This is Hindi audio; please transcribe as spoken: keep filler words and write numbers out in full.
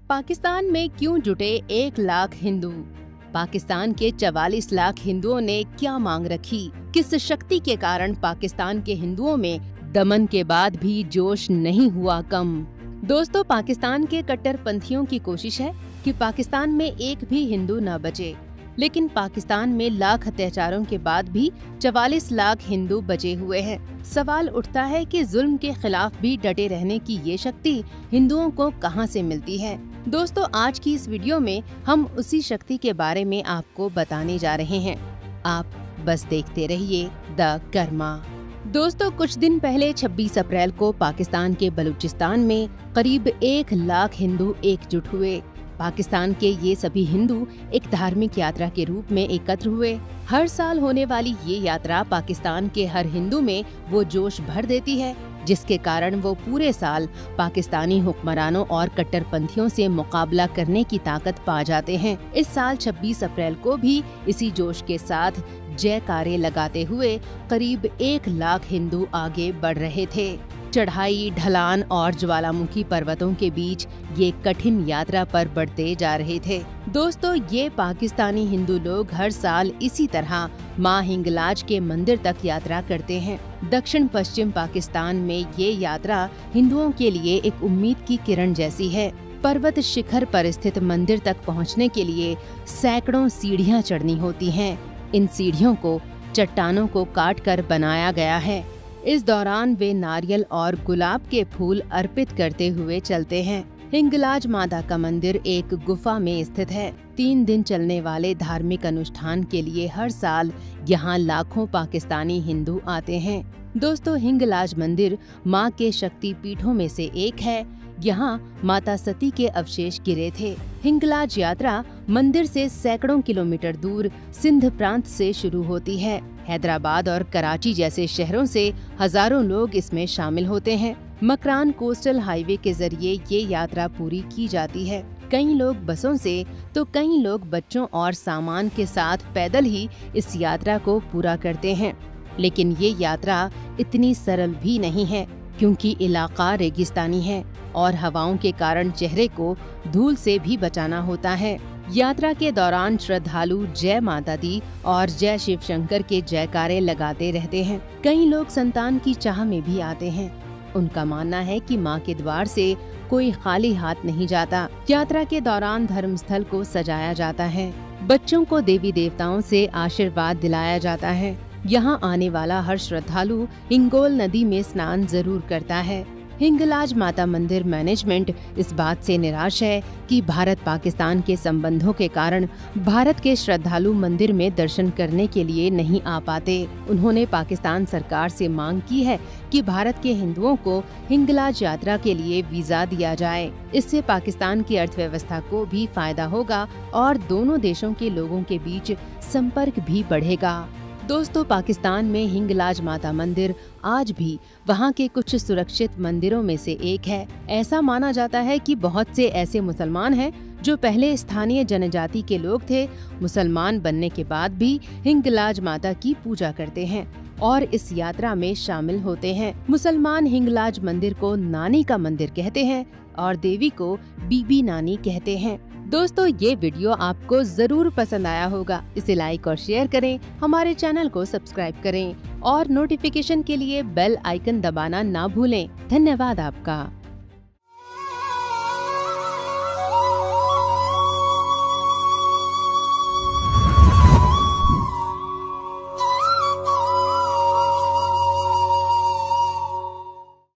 पाकिस्तान में क्यों जुटे एक लाख हिंदू? पाकिस्तान के चवालीस लाख हिंदुओं ने क्या मांग रखी? किस शक्ति के कारण पाकिस्तान के हिंदुओं में दमन के बाद भी जोश नहीं हुआ कम? दोस्तों, पाकिस्तान के कट्टरपंथियों की कोशिश है कि पाकिस्तान में एक भी हिंदू न बचे, लेकिन पाकिस्तान में लाख अत्याचारों के बाद भी चवालीस लाख हिंदू बचे हुए हैं। सवाल उठता है कि जुल्म के खिलाफ भी डटे रहने की ये शक्ति हिंदुओं को कहां से मिलती है? दोस्तों, आज की इस वीडियो में हम उसी शक्ति के बारे में आपको बताने जा रहे हैं। आप बस देखते रहिए द कर्मा। दोस्तों, कुछ दिन पहले छब्बीस अप्रैल को पाकिस्तान के बलूचिस्तान में करीब एक लाख हिंदू एकजुट हुए। पाकिस्तान के ये सभी हिंदू एक धार्मिक यात्रा के रूप में एकत्र हुए। हर साल होने वाली ये यात्रा पाकिस्तान के हर हिंदू में वो जोश भर देती है, जिसके कारण वो पूरे साल पाकिस्तानी हुक्मरानों और कट्टरपंथियों से मुकाबला करने की ताकत पा जाते हैं। इस साल छब्बीस अप्रैल को भी इसी जोश के साथ जयकारे लगाते हुए करीब एक लाख हिंदू आगे बढ़ रहे थे। चढ़ाई, ढलान और ज्वालामुखी पर्वतों के बीच ये कठिन यात्रा पर बढ़ते जा रहे थे। दोस्तों, ये पाकिस्तानी हिंदू लोग हर साल इसी तरह माँ हिंगलाज के मंदिर तक यात्रा करते हैं। दक्षिण पश्चिम पाकिस्तान में ये यात्रा हिंदुओं के लिए एक उम्मीद की किरण जैसी है। पर्वत शिखर पर स्थित मंदिर तक पहुँचने के लिए सैकड़ों सीढ़ियाँ चढ़नी होती हैं। इन सीढ़ियों को चट्टानों को काट कर बनाया गया है। इस दौरान वे नारियल और गुलाब के फूल अर्पित करते हुए चलते हैं। हिंगलाज माता का मंदिर एक गुफा में स्थित है। तीन दिन चलने वाले धार्मिक अनुष्ठान के लिए हर साल यहाँ लाखों पाकिस्तानी हिंदू आते हैं। दोस्तों, हिंगलाज मंदिर माँ के शक्ति पीठों में से एक है। यहाँ माता सती के अवशेष गिरे थे। हिंगलाज यात्रा मंदिर से सैकड़ों किलोमीटर दूर सिंध प्रांत से शुरू होती है। हैदराबाद और कराची जैसे शहरों से हजारों लोग इसमें शामिल होते हैं। मकरान कोस्टल हाईवे के जरिए ये यात्रा पूरी की जाती है। कई लोग बसों से तो कई लोग बच्चों और सामान के साथ पैदल ही इस यात्रा को पूरा करते हैं। लेकिन ये यात्रा इतनी सरल भी नहीं है, क्योंकि इलाका रेगिस्तानी है और हवाओं के कारण चेहरे को धूल से भी बचाना होता है। यात्रा के दौरान श्रद्धालु जय माता दी और जय शिव शंकर के जयकारे लगाते रहते हैं। कई लोग संतान की चाह में भी आते हैं। उनका मानना है कि माँ के द्वार से कोई खाली हाथ नहीं जाता। यात्रा के दौरान धर्मस्थल को सजाया जाता है। बच्चों को देवी देवताओं से आशीर्वाद दिलाया जाता है। यहाँ आने वाला हर श्रद्धालु हिंगोल नदी में स्नान जरूर करता है। हिंगलाज माता मंदिर मैनेजमेंट इस बात से निराश है कि भारत पाकिस्तान के संबंधों के कारण भारत के श्रद्धालु मंदिर में दर्शन करने के लिए नहीं आ पाते। उन्होंने पाकिस्तान सरकार से मांग की है कि भारत के हिंदुओं को हिंगलाज यात्रा के लिए वीजा दिया जाए। इससे पाकिस्तान की अर्थव्यवस्था को भी फायदा होगा और दोनों देशों के लोगों के बीच संपर्क भी बढ़ेगा। दोस्तों, पाकिस्तान में हिंगलाज माता मंदिर आज भी वहाँ के कुछ सुरक्षित मंदिरों में से एक है। ऐसा माना जाता है कि बहुत से ऐसे मुसलमान हैं जो पहले स्थानीय जनजाति के लोग थे, मुसलमान बनने के बाद भी हिंगलाज माता की पूजा करते हैं और इस यात्रा में शामिल होते हैं। मुसलमान हिंगलाज मंदिर को नानी का मंदिर कहते हैं और देवी को बीबी नानी कहते हैं। दोस्तों, ये वीडियो आपको जरूर पसंद आया होगा। इसे लाइक और शेयर करें, हमारे चैनल को सब्सक्राइब करें और नोटिफिकेशन के लिए बेल आइकन दबाना ना भूलें। धन्यवाद आपका।